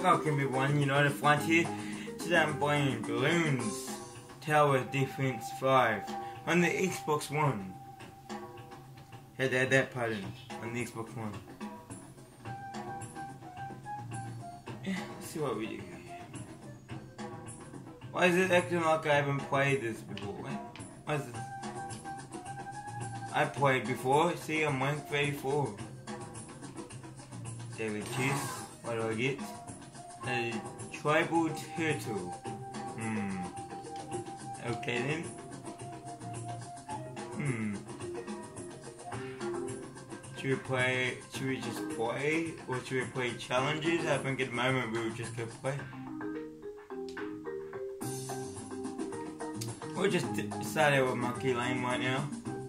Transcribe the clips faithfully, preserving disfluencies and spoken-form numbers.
Welcome everyone, United Frontier. Today I'm playing Bloons Tower Defense five on the Xbox One. Had to add that part in on the Xbox One. Yeah, let's see what we do. Why is it acting like I haven't played this before? Why is this? I played before. See, I'm one thirty-four. Daily chest. What do I get? A tribal turtle. Hmm. Okay then. Hmm. Should we play? Should we just play, or should we play challenges? I think at the moment we will just go play. We'll just start out with Monkey Lane right now.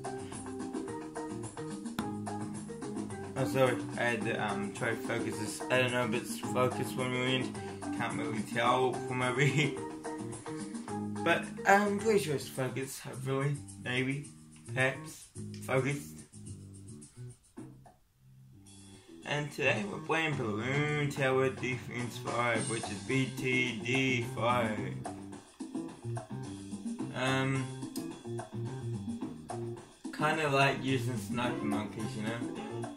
Oh sorry, I had to um, try to focus this. I don't know if it's focused when we're in. Can't really tell from over here. But I'm pretty sure it's focused, hopefully. Maybe. Perhaps. Focused. And today we're playing Bloons Tower Defense five, which is B T D five. Um, kinda like using sniper monkeys, you know?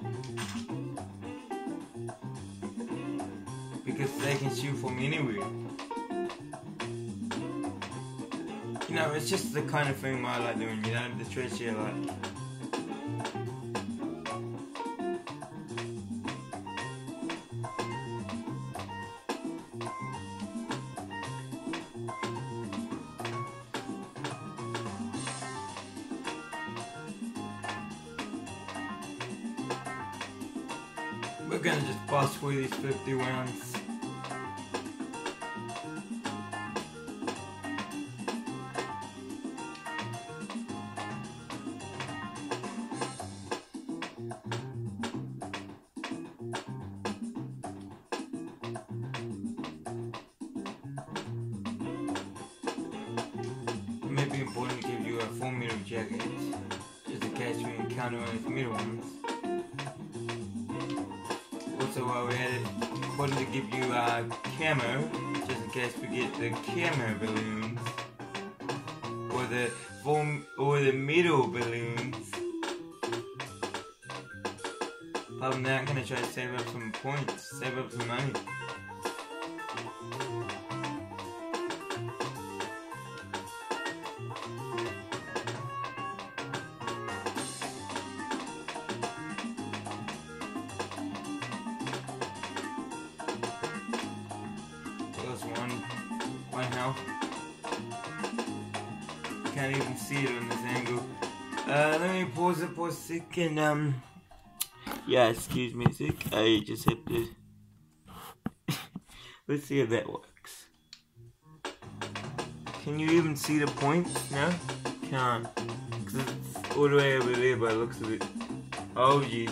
Because they can shoot from anywhere. You know, it's just the kind of thing I like doing, you know, the treasure like. We're gonna just bust through these fifty rounds. It may be important to give you a full metal jacket, just in case we encounter any metal ones. Also, while we're at it, important to give you uh, camo, just in case we get the camo balloons, or the full, or the metal balloons. Other than that, I'm gonna try to save up some points, save up some money. One, one health. Can't even see it on this angle. Uh, let me pause it for a second. Um, yeah, excuse me a sec. I just have to. Let's see if that works. Can you even see the points? No, can't. Cause it's all the way over there by the looks of it. Oh jeez.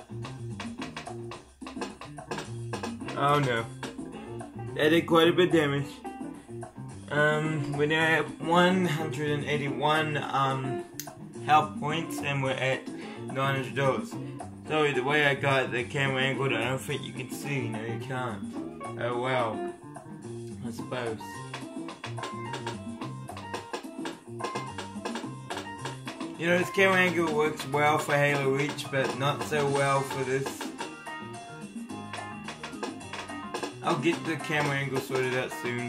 Oh no. That did quite a bit of damage. Um, we're now at one hundred eighty-one um, health points and we're at nine hundred dollars. So the way I got the camera angled, I don't think you can see. No, you can't. Oh well. I suppose. You know, this camera angle works well for Halo Reach, but not so well for this. I'll get the camera angle sorted out soon.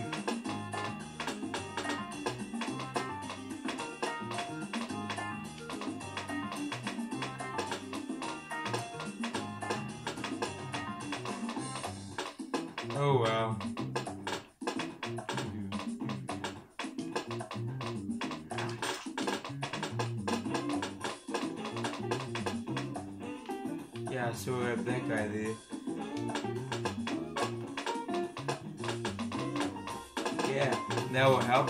Oh wow. Yeah, so we have that guy there. Yeah, that will help.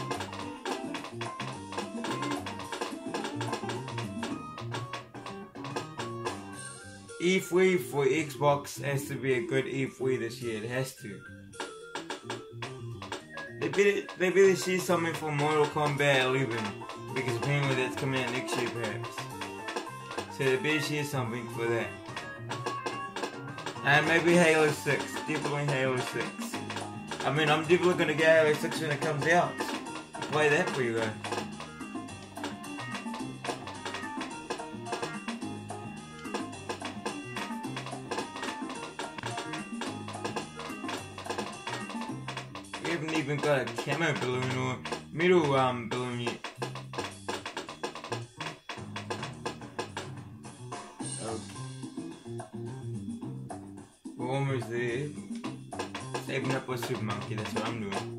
E three for Xbox has to be a good E three this year, it has to. They better, they better see something for Mortal Kombat eleven, because apparently that's coming out next year perhaps. So they better see something for that. And maybe Halo six. Definitely Halo six. I mean, I'm definitely gonna get Halo six when it comes out. Play that for you guys. We haven't even got a camo balloon or metal um, balloon yet. Okay. We're almost there. Saving up for Super Monkey, that's what I'm doing.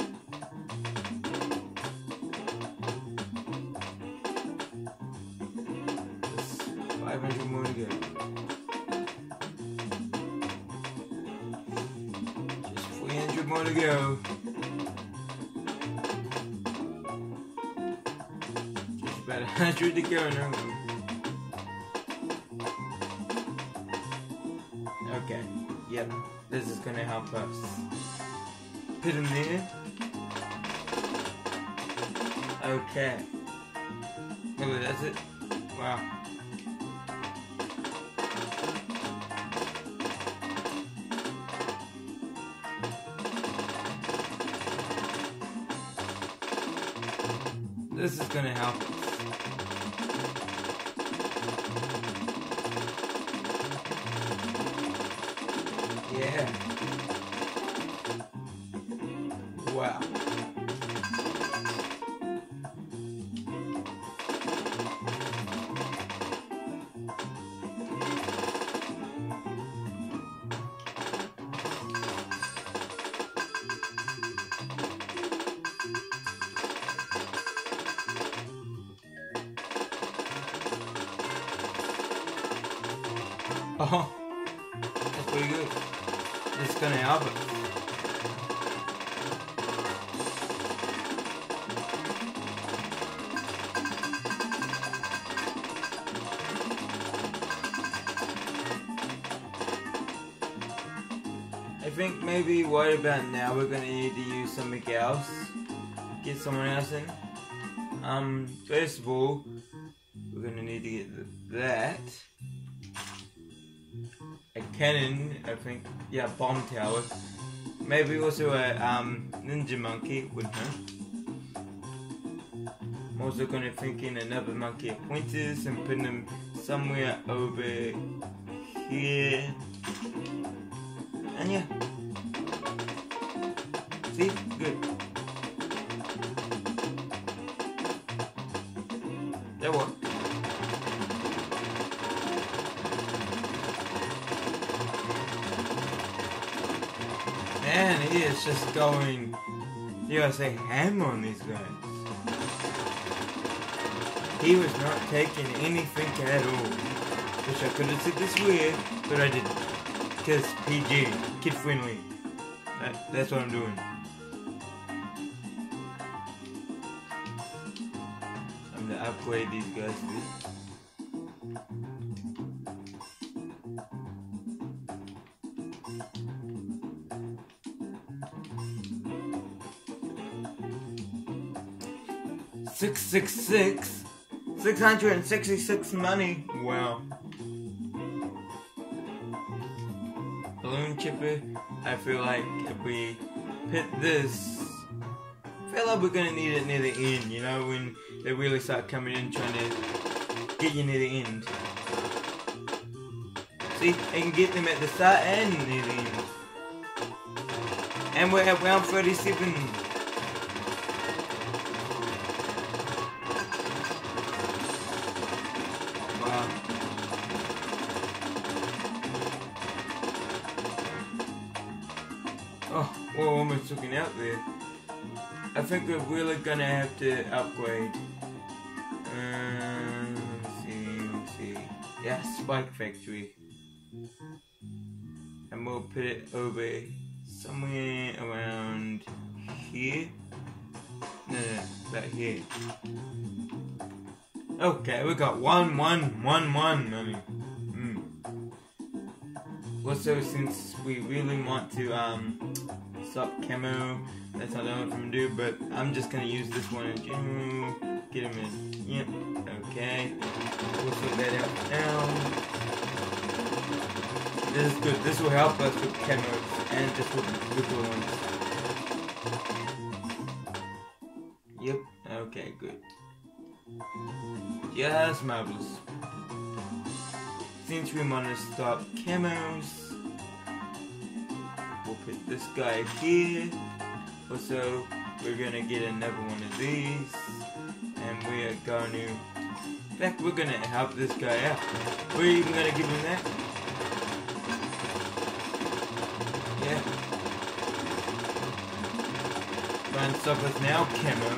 five hundred more to go. Just four hundred more to go. Just about one hundred to go now. Okay, yep, this is gonna help us. Put him there. Okay. Oh, that's it. Wow. This is gonna help us. Yeah. Wow. Oh, that's pretty good. It's gonna help us. I think maybe what about now we're gonna need to use something else. Get someone else in. Um, first of all, we're gonna need to get that. A cannon, I think, yeah, bomb tower. Maybe also a um, ninja monkey, wouldn't it? I'm also gonna think in another monkey of pointers and put them somewhere over here. And yeah. See? Good. That worked. Man, he is just going, you gotta say, ham on these guys. He was not taking anything at all. Wish I could have said this weird, but I didn't. Because P G, kid friendly. That, that's what I'm doing. I'm gonna upgrade these guys a bit. Six six six, six hundred and sixty-six money. Wow. Balloon chipper. I feel like if we pit this, I feel like we're gonna need it near the end. You know, when they really start coming in, trying to get you near the end. See, I can get them at the start and near the end. And we're at round thirty-seven. Oh, we're almost looking out there. I think we're really gonna have to upgrade. Um, let's see, let's see. Yeah, Spike Factory. And we'll put it over somewhere around here. No, no, no, about here. Okay, we got one, one, one, one money. Mm. Also, since we really want to um stop camo, that's not what I'm gonna do. But I'm just gonna use this one in general. Get him in. Yep. Okay. We'll sort that out now. This is good. This will help us with camos and just with with the ones. Yes, marvelous. Since we want to stop camos, we'll put this guy here. Also, we're gonna get another one of these, and we are going to. In fact, we're gonna help this guy out. We're even gonna give him that. Yeah. Try and stop us now, camo.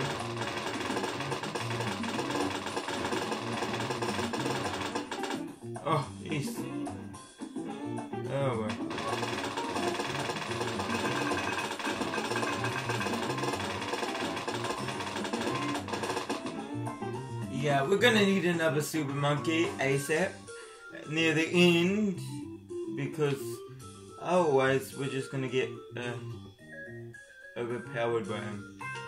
Oh, jeez. Oh, well. Yeah, we're gonna need another super monkey ASAP near the end, because otherwise we're just gonna get uh, overpowered by him.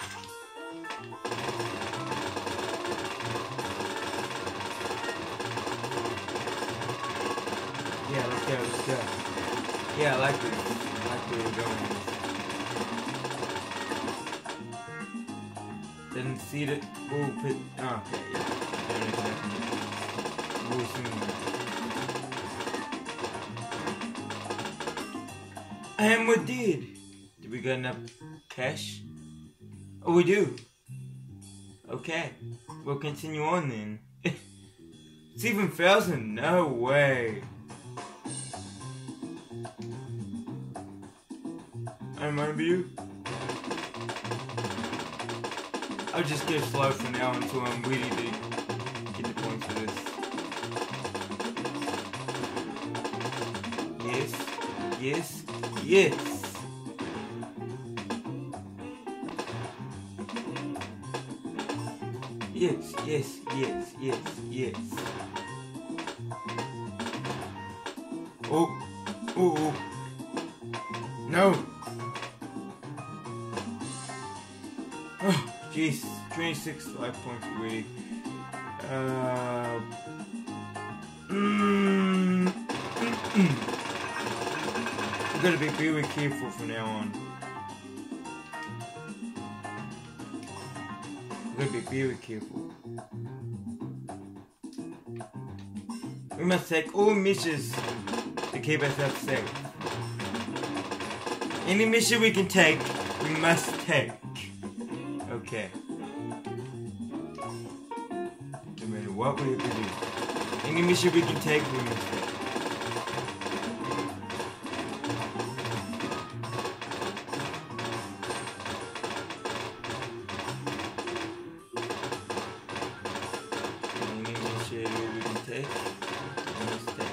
Yeah, let's go, let's go. Yeah, I like this. I like where we're going. Didn't see the. Oh, put. Oh, okay, yeah. There is nothing. We'll soon. And we did. Did we get enough cash? Oh, we do. Okay. We'll continue on then. seven thousand? No way. I remember you. I'll just go slow for now until I'm ready to get the points for this. Yes, yes, yes. Yes, yes, yes, yes, yes. Oh, oh, oh. No. Oh, jeez, twenty-six life points away. Uh, mm, I'm gonna be very careful from now on. I'm gonna be very careful. We must take all missions to keep ourselves safe. Any mission we can take, we must take. Okay. No matter what we have to do. Any mission we can take, we must take. Any mission we can take, we must take.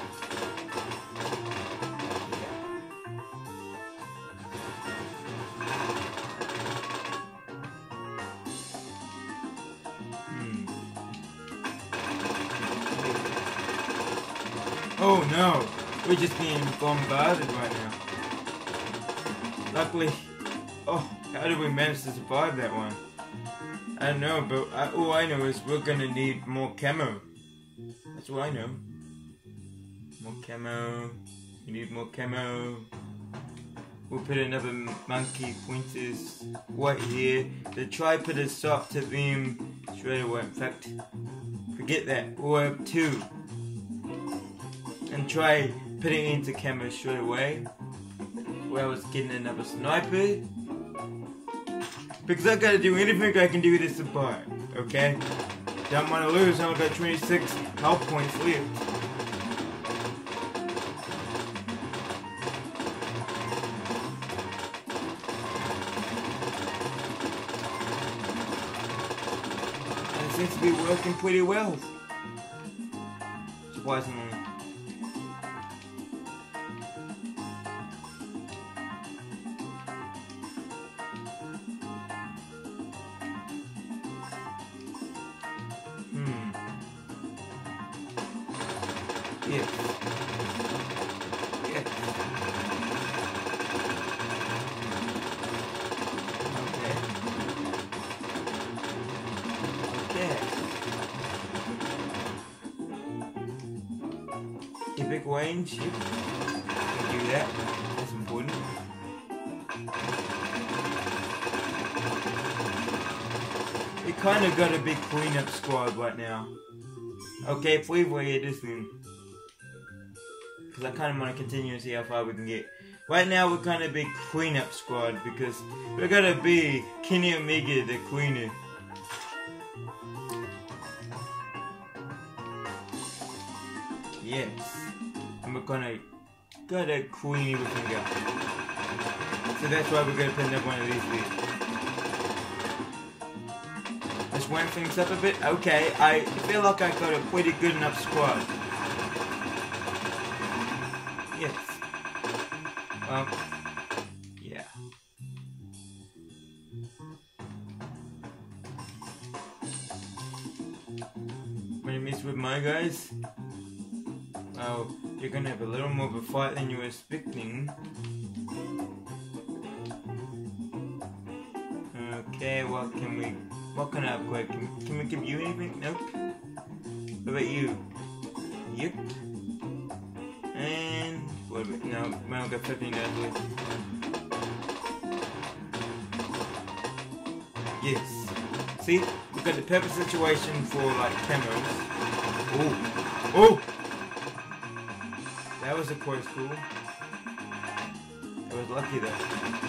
Oh no, we're just being bombarded right now. Luckily, oh, how did we manage to survive that one? I don't know, but I, all I know is we're gonna need more camo. That's all I know. More camo, we need more camo. We'll put another monkey pointers right here. The try put a stop to them straight away. In fact, forget that, we'll have two. And try putting it into camo straight away. Where I was getting another sniper. Because I gotta do anything I can do to survive, okay? Don't wanna lose, I only got twenty-six health points left. And it seems to be working pretty well. Surprisingly. Yes. Yes. Okay. Okay. Epic range. Yep. Can do that. That's important. kind of got a big cleanup squad right now. Okay, please wait this thing. Because I kind of want to continue and see how far we can get. Right now we're kind of big cleanup squad because we're gonna be Kenny Omega the cleaner. Yes. And we're gonna got a queenie we can go. So that's why we're gonna put another one of these here. Let's warm things up a bit. Okay, I feel like I got a pretty good enough squad. Yes. Well, yeah. When I mess with my guys, well, you're gonna have a little more of a fight than you were expecting. Okay, what can we, what can I upgrade? Can, can we give you anything? Nope. What about you? Yep. And, what about, no, we only got fifteen down here. Yes. See, we've got the perfect situation for like camos. Oh, oh! That was a close call. I was lucky though.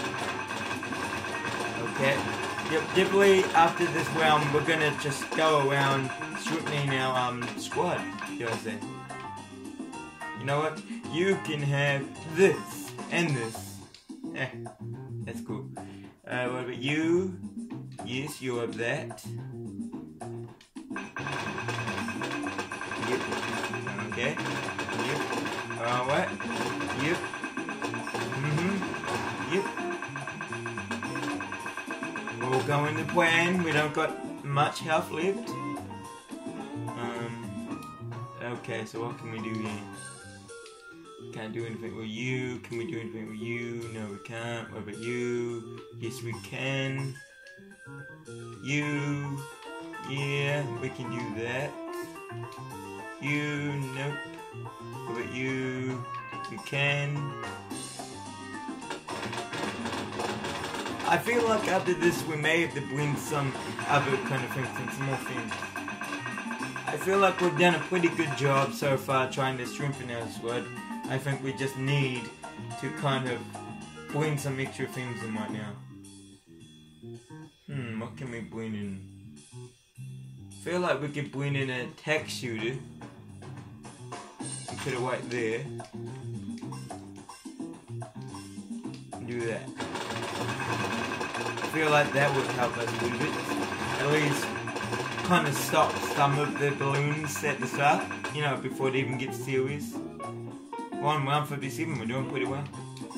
Okay. Yep, definitely after this round we're gonna just go around strengthening our um squad. You know what I'm saying? You know what? You can have this and this. Eh, that's cool. Uh, what about you? Yes, you have that. Yep. Okay. Yep. Alright. Yep. Mm-hmm. Yep. All going to plan. We don't got much health left. Um. Okay, so what can we do here? Can't do anything with you. Can we do anything with you? No, we can't. What about you? Yes, we can. You. Yeah, we can do that. You. Nope. What about you? We can. I feel like after this we may have to bring some other kind of things and some more things. I feel like we've done a pretty good job so far trying to strengthen our squad. I think we just need to kind of bring some extra things in right now. Hmm, what can we bring in? Feel like we could bring in an attack shooter. We put it right there. Do that. I feel like that would help us a little bit. At least kind of stop some of the balloons at the start. You know, before it even gets serious. one one fifty-seven, we're doing pretty well.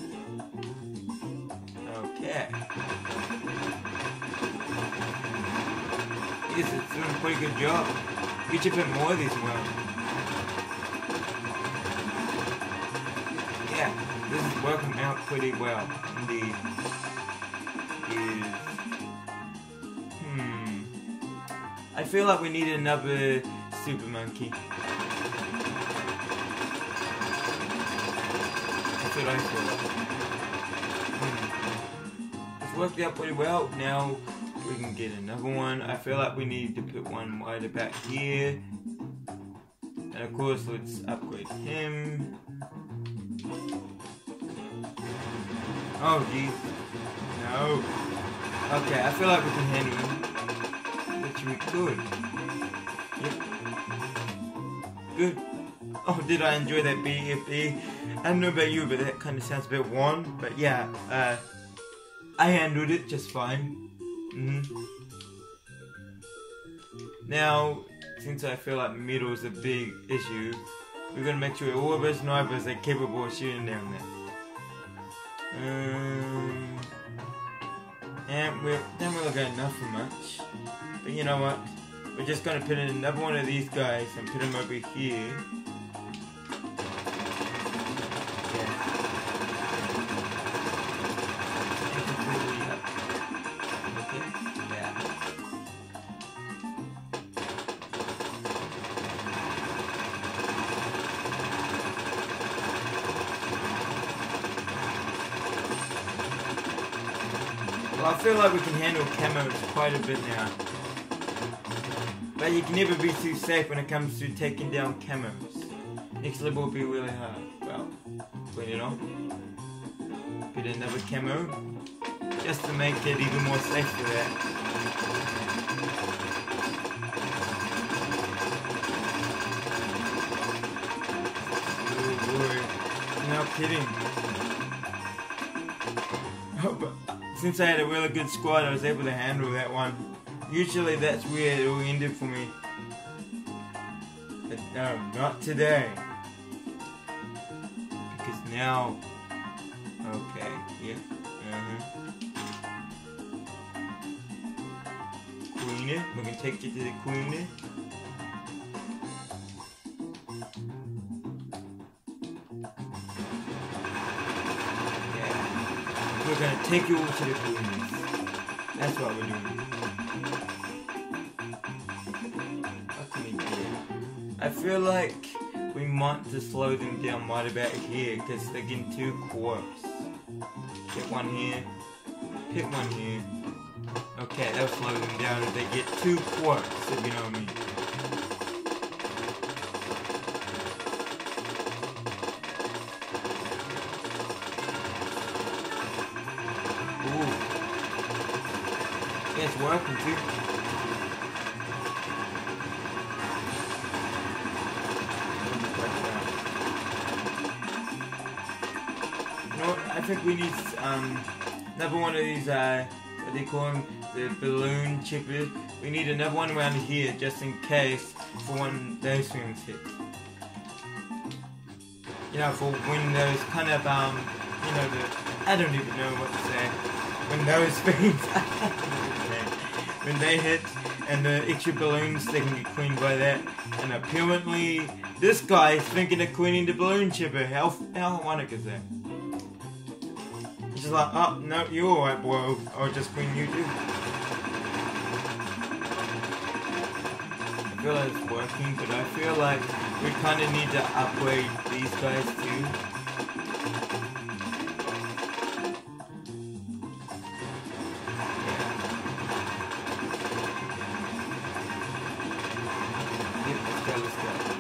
Okay. Yes, it's doing a pretty good job. We should put more of these around. Yeah, this is working out pretty well, indeed. Is hmm. I feel like we need another super monkey. That's what I feel like. Hmm. It's worked out pretty well. Now we can get another one. I feel like we need to put one right about here. And of course, let's upgrade him. Oh, geez. No. Okay, I feel like we can handle him. Which we could. Yep. Good. Oh, did I enjoy that B F B? I don't know about you, but that kind of sounds a bit warm. But yeah, uh, I handled it just fine. Mm-hmm. Now, since I feel like middle is a big issue, we're gonna make sure all of our snipers are capable of shooting down there. Um, and we don't really got enough for much. But you know what? We're just gonna put in another one of these guys and put them over here. Well, I feel like we can handle camos quite a bit now. But you can never be too safe when it comes to taking down camos. Next level will be really hard. Well, clean it off. Put another camo. Just to make it even more safe for that. Oh boy. No kidding. Oh, but since I had a really good squad, I was able to handle that one. Usually that's where it all ended for me. But no, not today. Because now... Okay, yeah. Uh-huh. Queenie, we're gonna take you to the Queenie. Yeah. We're gonna take you over to the Queenies. That's what we're doing. What can we do? I feel like we might to slow them down right about here because they're getting too close. Get one here. Pick one here. Okay, that'll slow them down if they get too close, if you know what I mean. Ooh. Yeah, it's working too. You know what? I think we need um, another one of these, uh, what they call them, the balloon chippers. We need another one around here just in case for when those things hit. You know, for when those kind of, um, you know, the, I don't even know what to say. When those things, when they hit and the extra balloons, they can get cleaned by that. And apparently, this guy is thinking of cleaning the balloon chipper. How, how ironic is that? He's just like, oh, no, you're alright, bro. I'll just clean you too. I feel like it's working, but I feel like we kind of need to upgrade these guys too. Yep, let's go, let's go.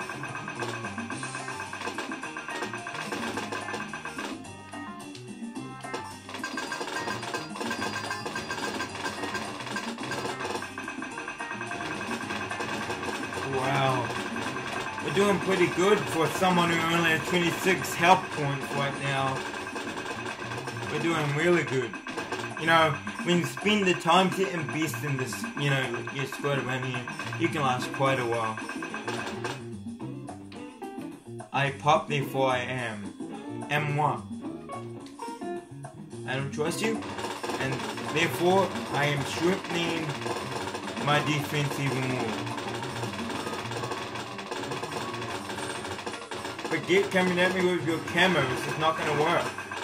Wow, we're doing pretty good for someone who only has twenty-six health points right now. We're doing really good. You know, when you spend the time to invest in this, you know, your squad around here, you can last quite a while. I pop therefore I am. Am what? I don't trust you, and therefore I am strengthening my defense even more. Forget coming at me with your camos, it's not gonna work.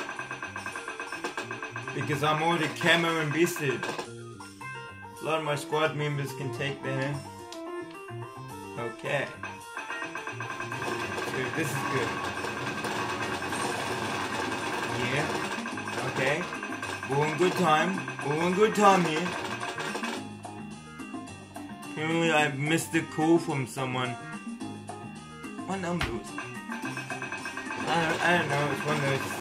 Because I'm already camo invested. A lot of my squad members can take that. Okay. So this is good. Yeah. Okay. We're in good time. We're in good time here. Apparently I missed a call from someone. What number was it? I don't, I don't know, it's one of those